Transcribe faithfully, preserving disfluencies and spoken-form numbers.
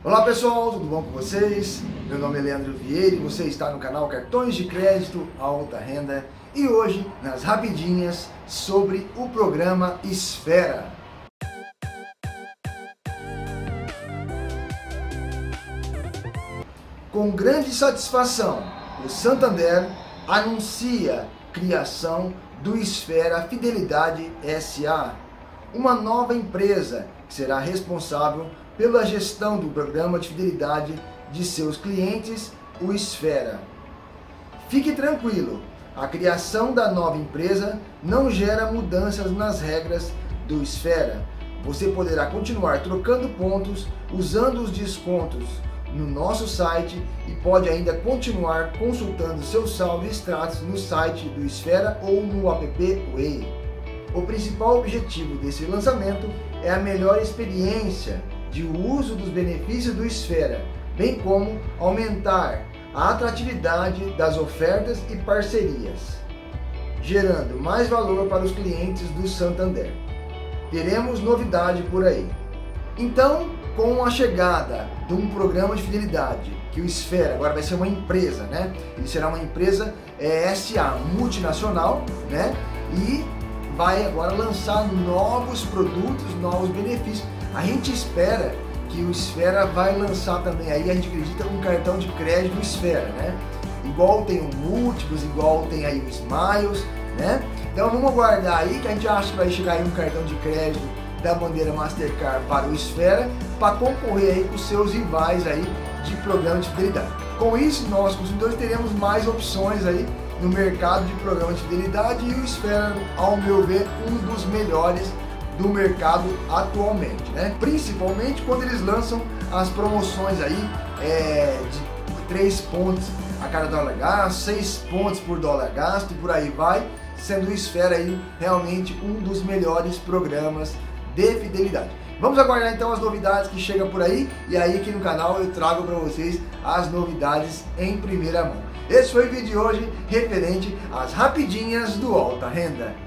Olá pessoal, tudo bom com vocês? Meu nome é Leandro Vieira e você está no canal Cartões de Crédito Alta Renda e hoje, nas rapidinhas, sobre o programa Esfera. Com grande satisfação, o Santander anuncia criação do Esfera Fidelidade S A, uma nova empresa que será responsável pela gestão do programa de fidelidade de seus clientes, o Esfera. Fique tranquilo, a criação da nova empresa não gera mudanças nas regras do Esfera. Você poderá continuar trocando pontos, usando os descontos no nosso site e pode ainda continuar consultando seu saldo e extratos no site do Esfera ou no app Way. O principal objetivo desse lançamento é a melhor experiência de uso dos benefícios do Esfera, bem como aumentar a atratividade das ofertas e parcerias, gerando mais valor para os clientes do Santander. Teremos novidade por aí. Então, com a chegada de um programa de fidelidade, que o Esfera agora vai ser uma empresa, né? Ele será uma empresa é, S A multinacional, né? E vai agora lançar novos produtos, novos benefícios. A gente espera que o Esfera vai lançar também aí, a gente acredita, um cartão de crédito do Esfera, né? Igual tem o Múltiplos, igual tem aí o Smiles, né? Então vamos aguardar aí, que a gente acha que vai chegar aí um cartão de crédito da bandeira Mastercard para o Esfera, para concorrer aí com os seus rivais aí de programa de fidelidade. Com isso, nós consumidores teremos mais opções aí no mercado de programa de fidelidade e o Esfera, ao meu ver, um dos melhores do mercado atualmente, né? Principalmente quando eles lançam as promoções aí é, de três pontos a cada dólar gasto, seis pontos por dólar gasto e por aí vai, sendo o Esfera aí realmente um dos melhores programas de fidelidade. Vamos aguardar então as novidades que chegam por aí e aí aqui no canal eu trago para vocês as novidades em primeira mão. Esse foi o vídeo de hoje referente às rapidinhas do Alta Renda.